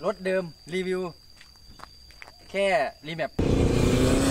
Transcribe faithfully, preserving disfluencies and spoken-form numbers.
รถเดิมรีวิวแค่รีแมป